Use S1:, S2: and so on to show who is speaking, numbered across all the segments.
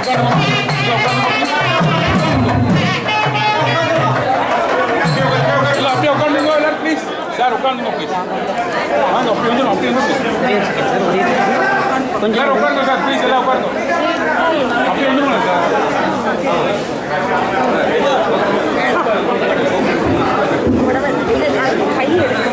S1: அப்படியே உட்காந்துங்க எல்லாரும் please. Sir உட்காந்துங்க please. வாங்க அப்படி வந்து அப்படியே கொஞ்சம் உட்காருங்க சார் ப்ளீஸ். எல்லாம் உட்காருங்க. அப்படியே வந்துருங்க சார். கை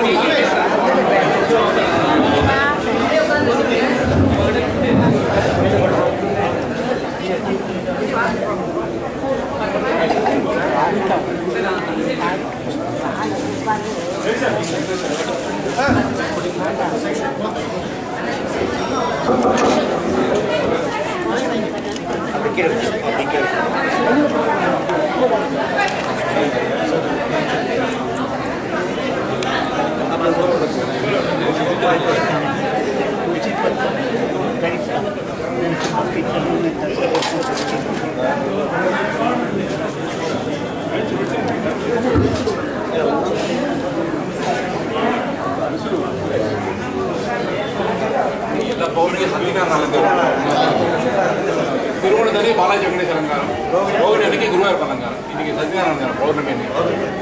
S1: பௌர்ணமி சந்திகாரம் திருவண்ணாமலை பாலாஜி வெங்கடேஷ் அலங்காரம், ரோகிணி அன்னைக்கு குருவாயூர் அலங்காரம், இன்னைக்கு சந்திகாரம் அலங்காரம் பௌர்ணமி அன்னைக்கு.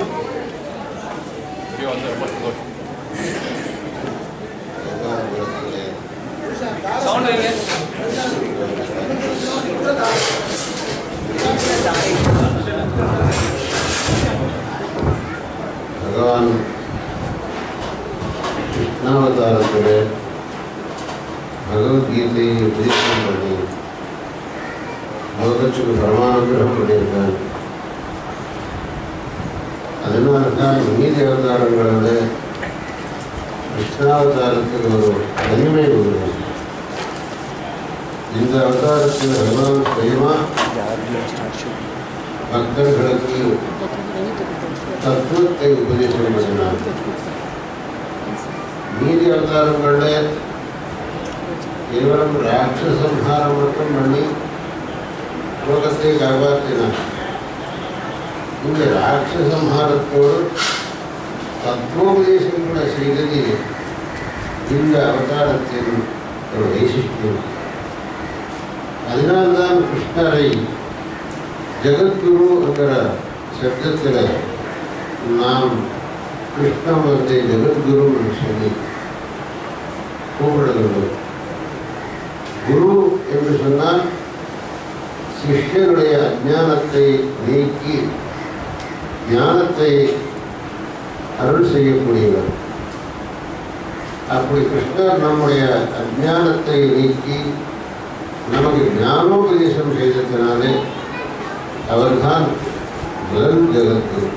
S1: வந்து ரொம்ப சந்தோஷம்.
S2: பகவான் கிருஷ்ணாவதாரத்தில் பகவத்கீதையை உபதேசம் பண்ணி லோகத்துக்கு பரமானுகிரகம் பண்ணியிருக்கார். அதனால தான் மீதி அவதாரங்களோட கிருஷ்ணாவதாரத்துக்கு ஒரு தனிமை உண்டு. இந்த அவதாரத்தில் பகவான் சுயமாக பக்தர்களுக்கு தத்துவத்தை உபதேசம் பண்ணினார். மீதி அவதாரங்களில் கேவலம் ராட்சசம்ஹாரம் மட்டும் பண்ணி லோகத்தை காப்பாற்றினார். இந்த ராட்சசம்ஹாரத்தோடு தத்துவோபதேசங்களை செய்தது இந்த அவதாரத்தின் ஒரு வைசிஷ்டியம். அதனால்தான் கிருஷ்ணரை ஜெகத்குரு என்கிற சப்தத்தில் நாம் கிருஷ்ணன் வந்து ஜெகத்குரு என்று சொல்லி கூப்பிடுகின்றோம். குரு என்று சொன்னால் சிஷ்யனுடைய அஞ்ஞானத்தை நீக்கி ஞானத்தை அருள் செய்யக்கூடியவர். அப்படி கிருஷ்ணர் நம்முடைய அஞ்ஞானத்தை நீக்கி நமக்கு ஞானோபதேசம் செய்ததினாலே அவர்தான் முதல் ஜெகத்குரு.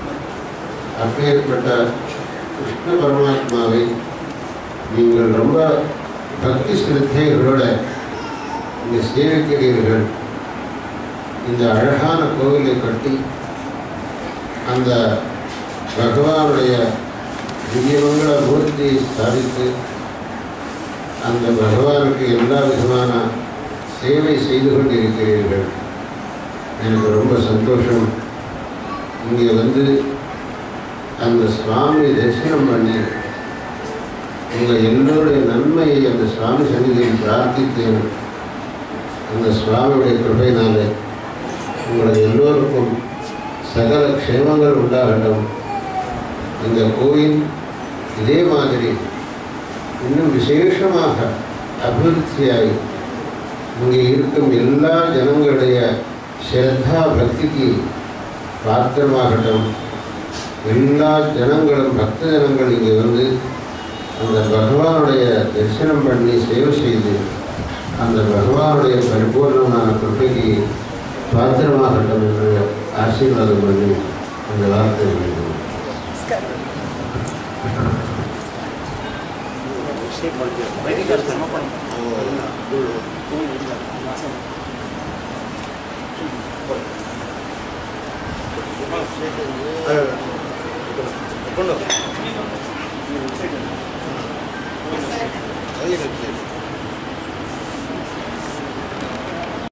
S2: அப்பேற்பட்ட கிருஷ்ண பரமாத்மாவை நீங்கள் ரொம்ப பக்தி சிரத்தைகளோட இங்கே சேவிக்கிறீர்கள். இந்த அழகான கோவிலை கட்டி அந்த பகவானுடைய திவ்யமங்கள மூர்த்தியை ஸ்தாபித்து அந்த பகவானுக்கு எல்லா விதமான சேவை செய்து கொண்டிருக்கிறீர்கள். எனக்கு ரொம்ப சந்தோஷம். இங்கே வந்து அந்த சுவாமி தரிசனம் பண்ணி உங்கள் எல்லோருடைய நன்மையை அந்த சுவாமி சன்னிதியில் பிரார்த்தித்தேன். அந்த சுவாமியுடைய கிருபையினாலே உங்களை எல்லோருக்கும் சகல க்ஷேமங்கள் உண்டாகட்டும். இந்த கோயில் இதே மாதிரி இன்னும் விசேஷமாக அபிவிருத்தியாகி இங்கே இருக்கும் எல்லா ஜனங்களுடைய ஸ்ரத்தா பக்திக்கு பாத்திரமாகட்டும். எல்லா ஜனங்களும் பக்த ஜனங்கள் இங்கே வந்து அந்த பகவானுடைய தரிசனம் பண்ணி சேவை செய்து அந்த பகவானுடைய பரிபூர்ணமான கிருபைக்கு பாத்திரமாகட்டும் என்று ஆசீர்வாதம் பண்ணி அந்த வார்த்தை வேண்டும்.
S3: Gracias.